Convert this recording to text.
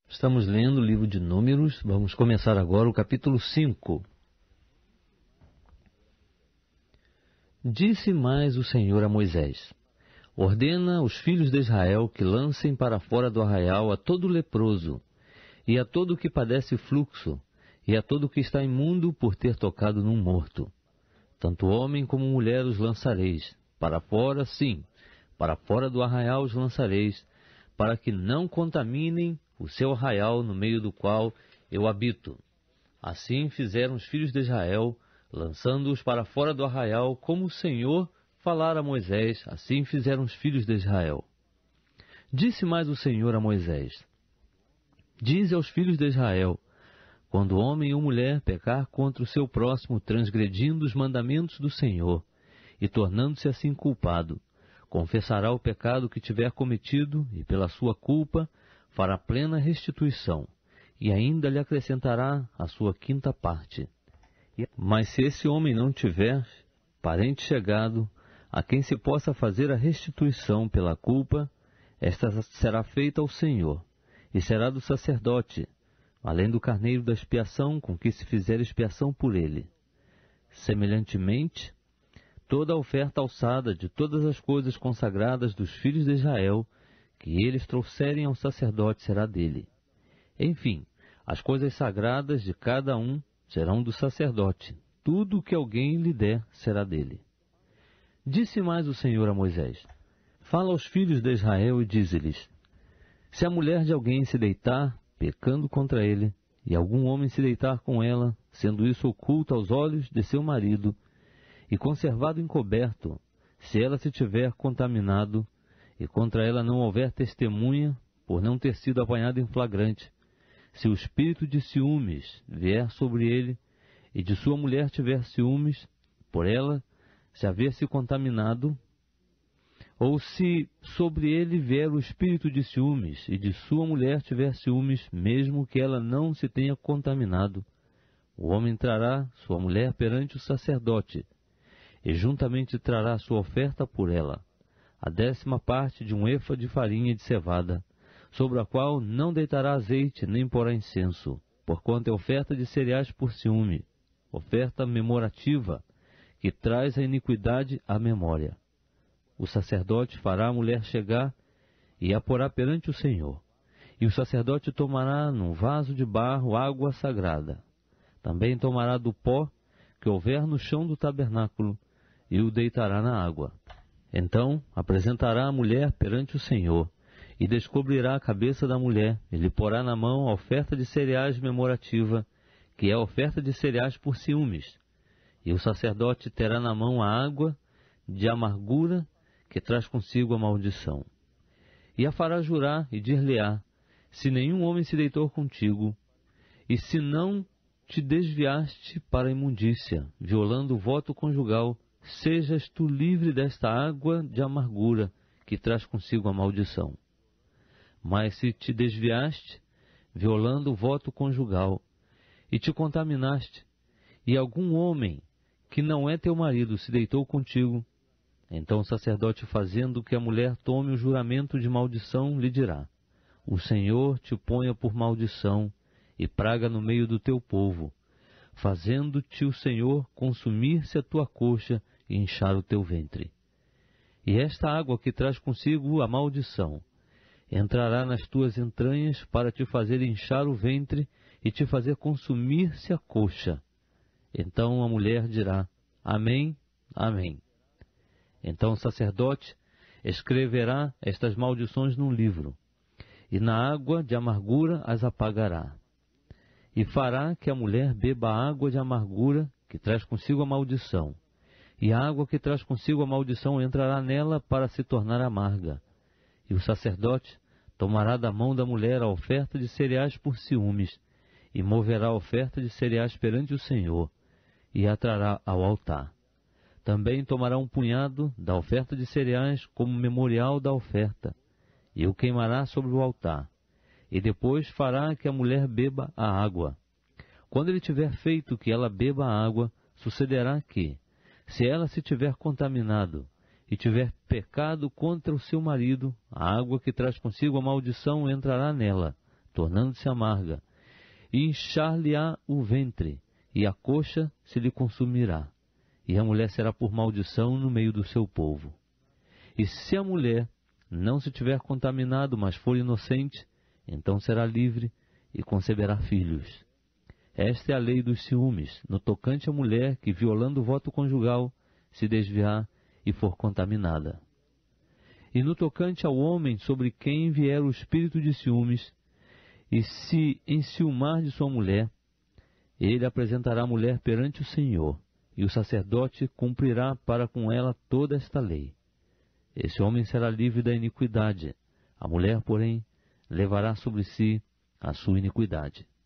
Estamos lendo o livro de Números, vamos começar agora o capítulo 5. Disse mais o Senhor a Moisés: ordena aos filhos de Israel que lancem para fora do arraial a todo leproso, e a todo que padece fluxo, e a todo que está imundo por ter tocado num morto. Tanto homem como mulher os lançareis, para fora, sim, para fora do arraial os lançareis, para que não contaminem o seu arraial no meio do qual eu habito. Assim fizeram os filhos de Israel, lançando-os para fora do arraial, como o Senhor falara a Moisés, assim fizeram os filhos de Israel. Disse mais o Senhor a Moisés: dize aos filhos de Israel: quando homem ou mulher pecar contra o seu próximo, transgredindo os mandamentos do Senhor, e tornando-se assim culpado, confessará o pecado que tiver cometido, e pela sua culpa fará plena restituição, e ainda lhe acrescentará a sua quinta parte. Mas se esse homem não tiver parente chegado, a quem se possa fazer a restituição pela culpa, esta será feita ao Senhor, e será do sacerdote, além do carneiro da expiação, com que se fizer expiação por ele. Semelhantemente, toda a oferta alçada de todas as coisas consagradas dos filhos de Israel, que eles trouxerem ao sacerdote, será dele. Enfim, as coisas sagradas de cada um serão do sacerdote. Tudo o que alguém lhe der será dele. Disse mais o Senhor a Moisés: fala aos filhos de Israel e dize-lhes: se a mulher de alguém se deitar, pecando contra ele, e algum homem se deitar com ela, sendo isso oculto aos olhos de seu marido, e conservado encoberto, se ela se tiver contaminado, e contra ela não houver testemunha, por não ter sido apanhado em flagrante, se o espírito de ciúmes vier sobre ele, e de sua mulher tiver ciúmes, por ela se haver se contaminado, ou se sobre ele vier o espírito de ciúmes, e de sua mulher tiver ciúmes, mesmo que ela não se tenha contaminado, o homem trará sua mulher perante o sacerdote, e juntamente trará sua oferta por ela, a 10ª parte de um efa de farinha de cevada, sobre a qual não deitará azeite nem porá incenso, porquanto é oferta de cereais por ciúme, oferta memorativa, que traz a iniquidade à memória. O sacerdote fará a mulher chegar e a porá perante o Senhor, e o sacerdote tomará num vaso de barro água sagrada. Também tomará do pó que houver no chão do tabernáculo, e o deitará na água. Então apresentará a mulher perante o Senhor, e descobrirá a cabeça da mulher, e lhe porá na mão a oferta de cereais memorativa, que é a oferta de cereais por ciúmes. E o sacerdote terá na mão a água de amargura, que traz consigo a maldição. E a fará jurar e dir-lhe-á: se nenhum homem se deitou contigo, e se não te desviaste para a imundícia, violando o voto conjugal, sejas tu livre desta água de amargura, que traz consigo a maldição. Mas se te desviaste, violando o voto conjugal, e te contaminaste, e algum homem que não é teu marido se deitou contigo, então o sacerdote, fazendo que a mulher tome o juramento de maldição, lhe dirá: o Senhor te ponha por maldição e praga no meio do teu povo, fazendo-te o Senhor consumir-se a tua coxa e inchar o teu ventre. E esta água que traz consigo a maldição entrará nas tuas entranhas para te fazer inchar o ventre e te fazer consumir-se a coxa. Então a mulher dirá: amém, amém. Então o sacerdote escreverá estas maldições num livro, e na água de amargura as apagará. E fará que a mulher beba a água de amargura, que traz consigo a maldição, e a água que traz consigo a maldição entrará nela para se tornar amarga. E o sacerdote tomará da mão da mulher a oferta de cereais por ciúmes, e moverá a oferta de cereais perante o Senhor, e a trará ao altar. Também tomará um punhado da oferta de cereais como memorial da oferta, e o queimará sobre o altar, e depois fará que a mulher beba a água. Quando ele tiver feito que ela beba a água, sucederá que, se ela se tiver contaminado e tiver pecado contra o seu marido, a água que traz consigo a maldição entrará nela, tornando-se amarga, e inchar-lhe-á o ventre, e a coxa se lhe consumirá, e a mulher será por maldição no meio do seu povo. E se a mulher não se tiver contaminado, mas for inocente, então será livre e conceberá filhos. Esta é a lei dos ciúmes, no tocante à mulher que, violando o voto conjugal, se desviar e for contaminada. E no tocante ao homem sobre quem vier o espírito de ciúmes, e se enciumar de sua mulher, ele apresentará a mulher perante o Senhor, e o sacerdote cumprirá para com ela toda esta lei. Esse homem será livre da iniquidade, a mulher, porém, levará sobre si a sua iniquidade.